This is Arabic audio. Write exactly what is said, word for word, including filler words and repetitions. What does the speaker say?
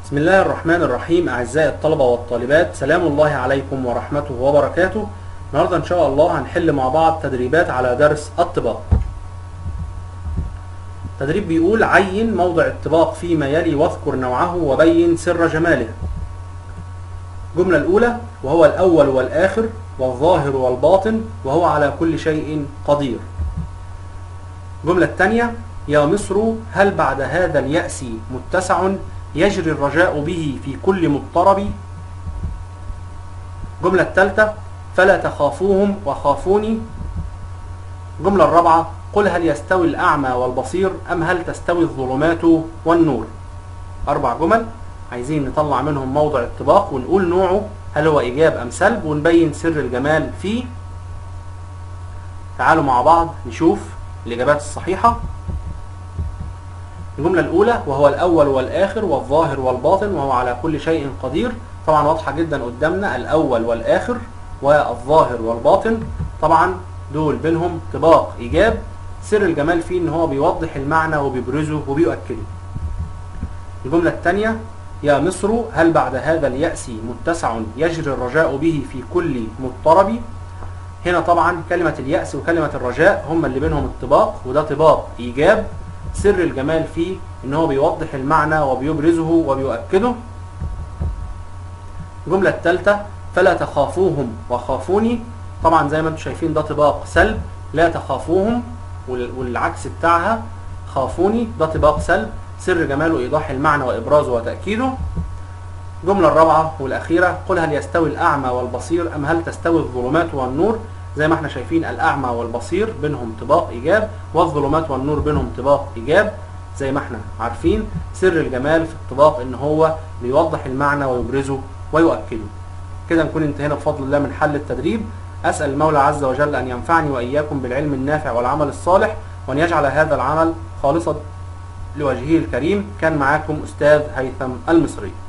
بسم الله الرحمن الرحيم. أعزائي الطلبة والطالبات، سلام الله عليكم ورحمته وبركاته. النهاردة إن شاء الله هنحل مع بعض تدريبات على درس الطباق. تدريب بيقول: عين موضع الطباق فيما يلي واذكر نوعه وبين سر جماله. الجملة الأولى: وهو الأول والآخر والظاهر والباطن وهو على كل شيء قدير. الجملة الثانية: يا مصر هل بعد هذا اليأس متسع يجري الرجاء به في كل مضطرب. الجملة الثالثة: فلا تخافوهم وخافوني. الجملة الرابعة: قل هل يستوي الأعمى والبصير أم هل تستوي الظلمات والنور. أربع جمل عايزين نطلع منهم موضع الطباق ونقول نوعه هل هو إيجاب أم سلب، ونبين سر الجمال فيه. تعالوا مع بعض نشوف الإجابات الصحيحة. الجملة الأولى: وهو الأول والآخر والظاهر والباطن وهو على كل شيء قدير. طبعا واضحة جدا قدامنا، الأول والآخر والظاهر والباطن طبعا دول بينهم طباق إيجاب. سر الجمال فيه إن هو بيوضح المعنى وبيبرزه وبيؤكده. الجملة الثانية: يا مصر هل بعد هذا اليأس متسع يجري الرجاء به في كل مضطرب. هنا طبعا كلمة اليأس وكلمة الرجاء هما اللي بينهم الطباق، وده طباق إيجاب. سر الجمال فيه ان هو بيوضح المعنى وبيبرزه وبيؤكده. الجملة الثالثة: فلا تخافوهم وخافوني. طبعا زي ما انتم شايفين ده طباق سلب، لا تخافوهم، والعكس بتاعها خافوني ده طباق سلب. سر جماله ايضاح المعنى وابرازه وتأكيده. الجملة الرابعة والأخيرة: قل هل يستوي الأعمى والبصير أم هل تستوي الظلمات والنور. زي ما احنا شايفين الأعمى والبصير بينهم طباق إيجاب، والظلمات والنور بينهم طباق إيجاب. زي ما احنا عارفين سر الجمال في الطباق إن هو بيوضح المعنى ويبرزه ويؤكده. كده نكون انتهينا بفضل الله من حل التدريب. أسأل المولى عز وجل أن ينفعني وإياكم بالعلم النافع والعمل الصالح، وأن يجعل هذا العمل خالصا لوجهه الكريم. كان معاكم أستاذ هيثم المصري.